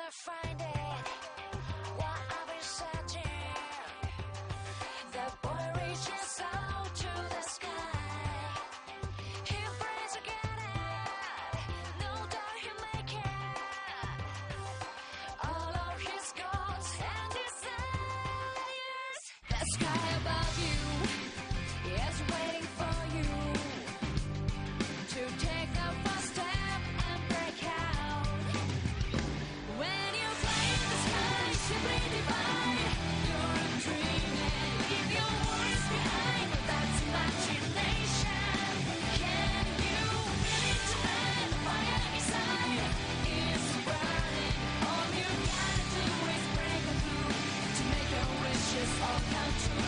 never find it. What I've been searching. The boy reaches out to the sky. He prays to get it. No doubt he'll make it. All of his goals and desires. The sky above you is waiting for you to take the first step and break out. When you fly in the sky, simply divine. You're dreaming, leave your worries behind. That's imagination. Can you feel it tonight? The fire inside is burning. All you gotta do is break through to make your wishes all come true.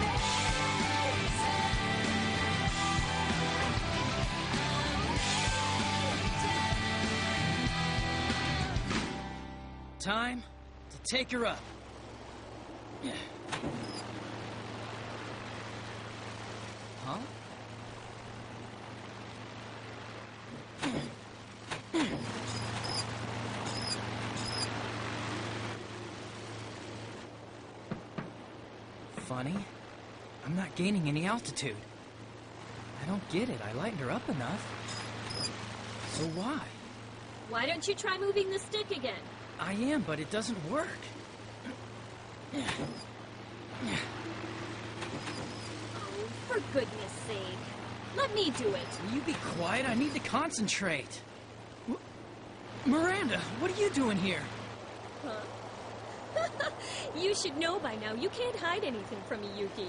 Time to take her up. Huh? Funny. I'm not gaining any altitude. I don't get it. I lightened her up enough. So why? Why don't you try moving the stick again? I am, but it doesn't work. Oh, for goodness sake. Let me do it. Will you be quiet? I need to concentrate. Miranda, what are you doing here? Huh? You should know by now. You can't hide anything from me, Yuki.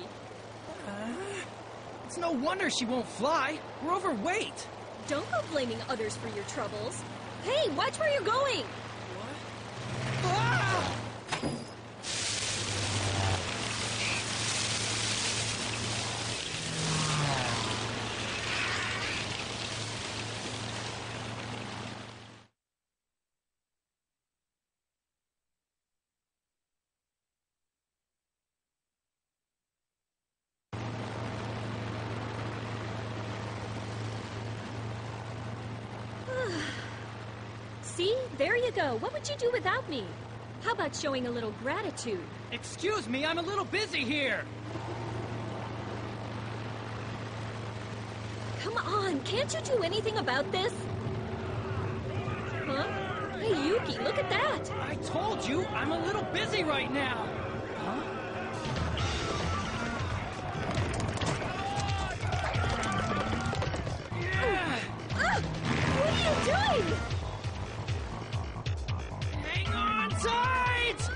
It's no wonder she won't fly. We're overweight. Don't go blaming others for your troubles. Hey, watch where you're going! Ah! See? There you go. What would you do without me? How about showing a little gratitude? Excuse me, I'm a little busy here. Come on, can't you do anything about this? Huh? Hey, Yuki, look at that! I told you, I'm a little busy right now. Huh? What are you doing? Hang on tight!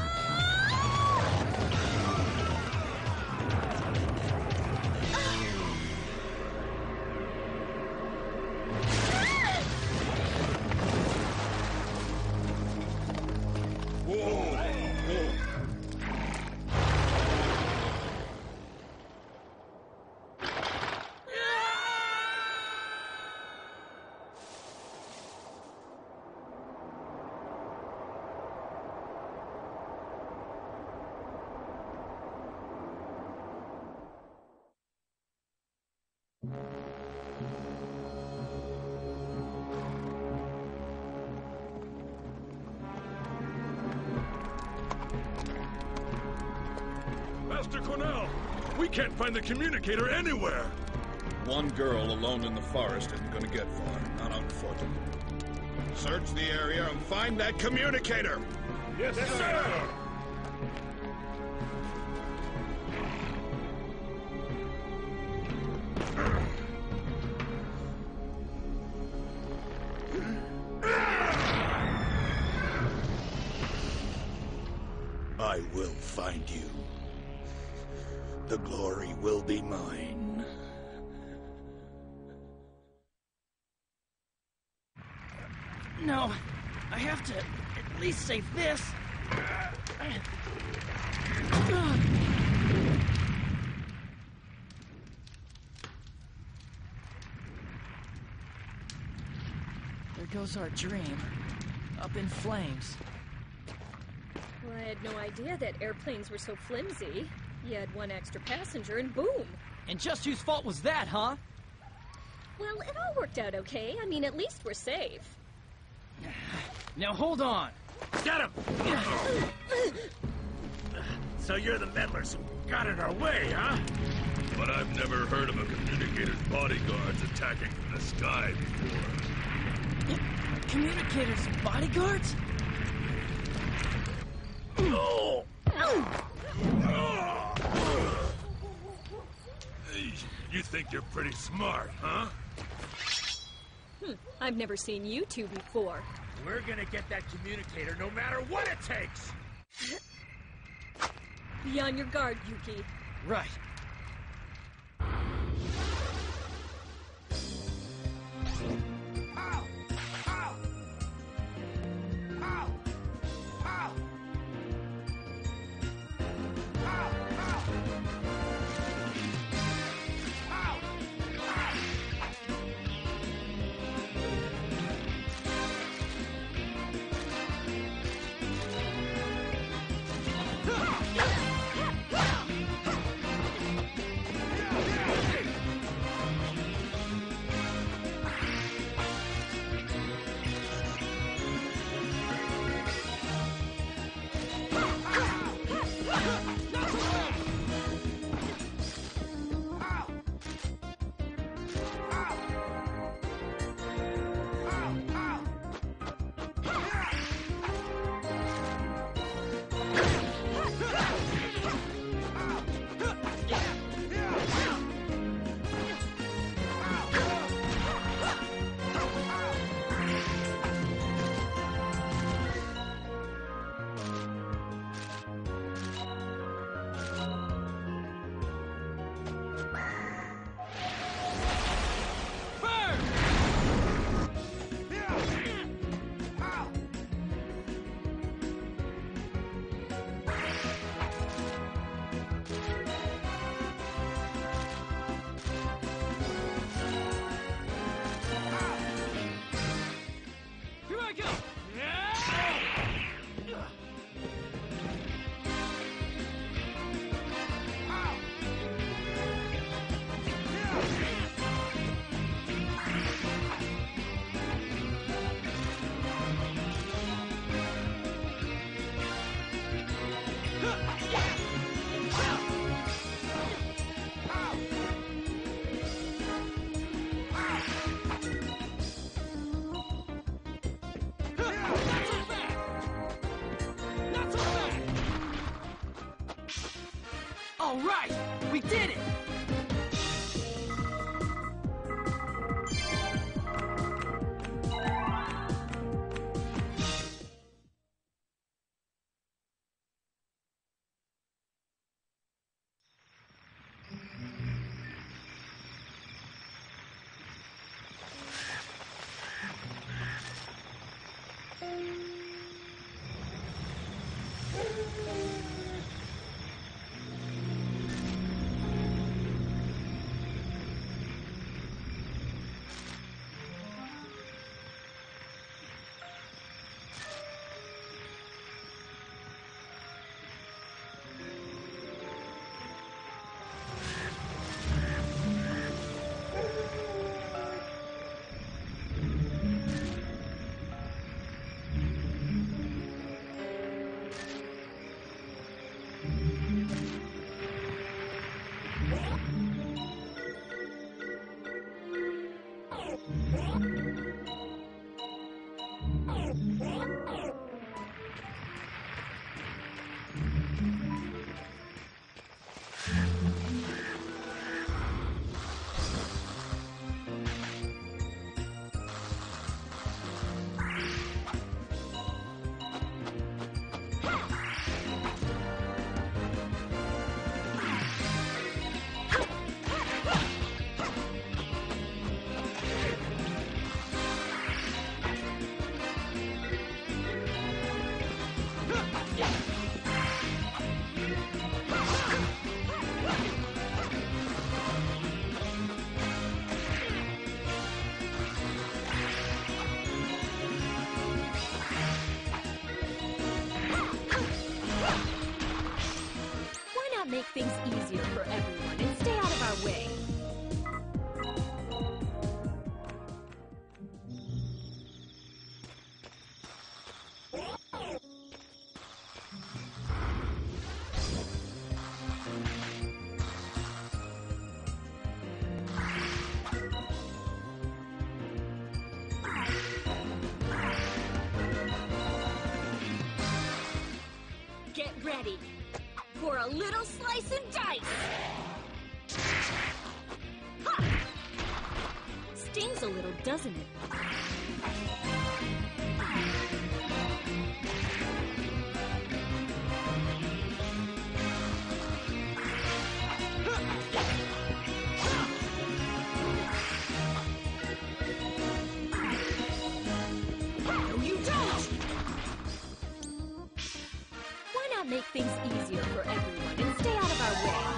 Master Cornell, we can't find the communicator anywhere. One girl alone in the forest isn't gonna get far, not on foot. Search the area and find that communicator! Yes, sir! I will find you. The glory will be mine. No, I have to at least save this. There goes our dream. Up in flames. Well, I had no idea that airplanes were so flimsy. You had one extra passenger and boom! And just whose fault was that, huh? Well, it all worked out okay. I mean, at least we're safe. Now hold on. Get him! So you're the meddlers who got in our way, huh? But I've never heard of a communicator's bodyguards attacking from the sky before. Communicators, bodyguards? You think you're pretty smart, huh? I've never seen you two before. We're gonna get that communicator no matter what it takes! Be on your guard, Yuki. Right. All right! We did it! Make things easier for everyone and stay out of our way. a little slice and dice. Ha! Stings a little, doesn't it? No, you don't! Why not make things easier for everyone and stay out of our way?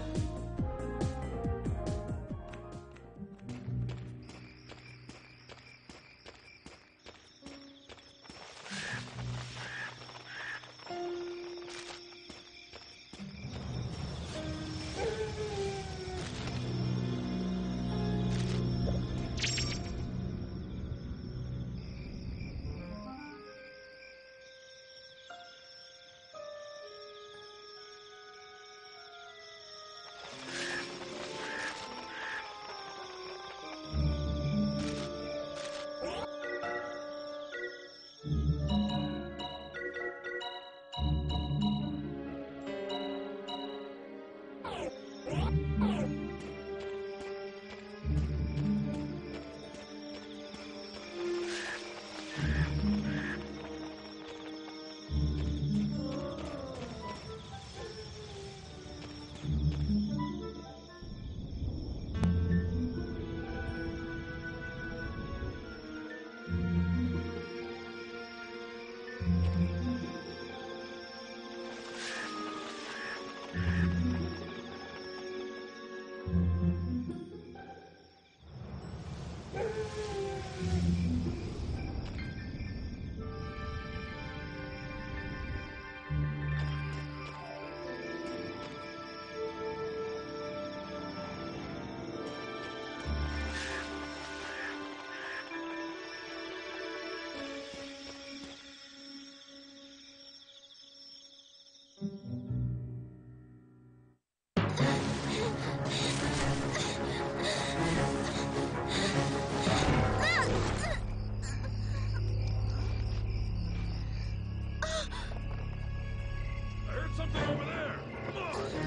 I heard something over there. Come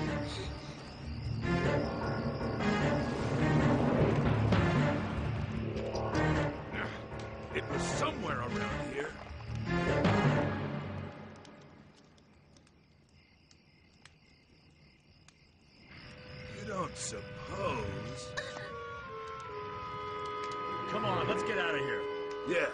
on. It was somewhere around here. You don't suppose... Come on, let's get out of here. Yeah.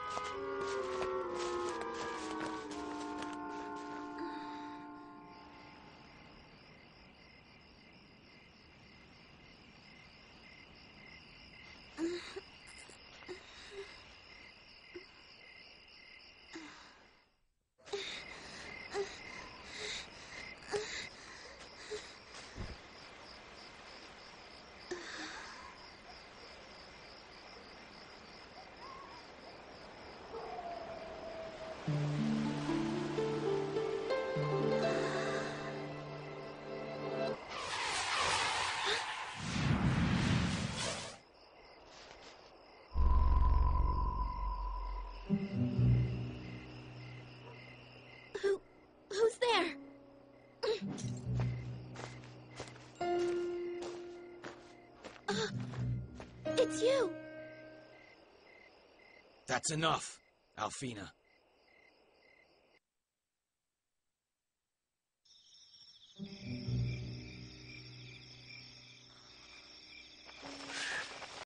Who's there? It's you. That's enough, Alfina.